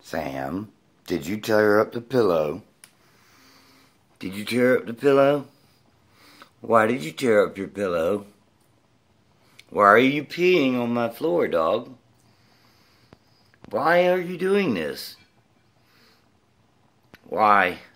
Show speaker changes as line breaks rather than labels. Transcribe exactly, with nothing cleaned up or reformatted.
Sam, did you tear up the pillow? Did you tear up the pillow? Why did you tear up your pillow? Why are you peeing on my floor, dog? Why are you doing this? Why?